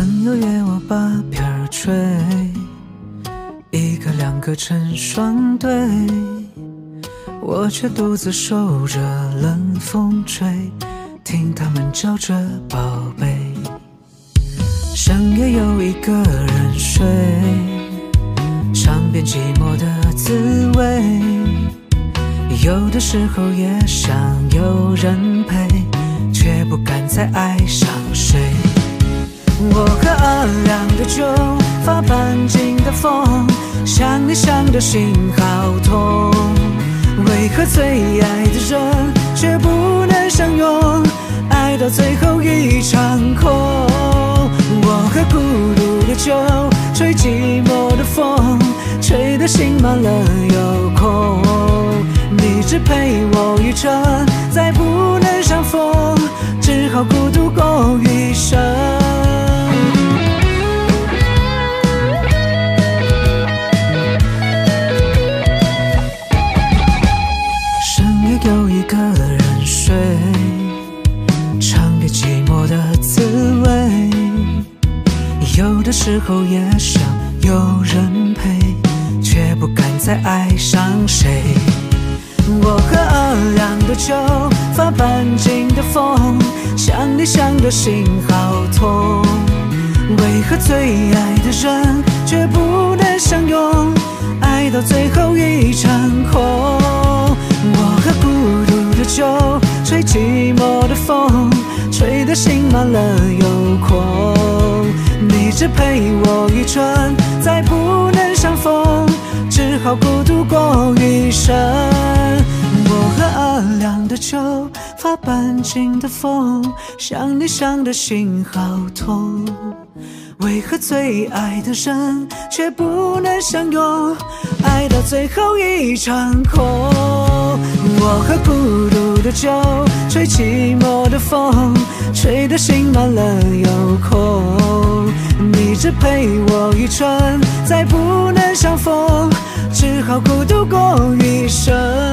朋友约我把片儿吹，一个两个成双对，我却独自受着冷风吹，听他们叫着宝贝。深夜有一个人睡，尝遍寂寞的滋味，有的时候也想有人陪，却不敢再爱上谁。我喝2两的酒，发半斤的疯，想你想的心好痛，为何最爱的人却不能相拥，爱到最后一场空。我喝孤独的酒，吹寂寞的风，吹得心满了又空，你只陪我一程，再不能相逢，只好孤独过余生。有一个人睡，尝遍寂寞的滋味，有的时候也想有人陪，却不敢再爱上谁。我喝2两的酒，发半斤的疯，想你想的心好痛，为何最爱的人却不能相拥，爱到最后一场空。我喝孤独的酒，吹寂寞的风，吹得心满了又空，你只陪我一程，再不能相逢，只好孤独过余生。我喝2两的酒，发半斤的疯，想你想的心好痛，为何最爱的人却不能相拥，爱到最后一场空。我喝孤独的酒，吹寂寞的风，吹得心满了又空，你只陪我一程，再不能相逢，只好孤独过余生。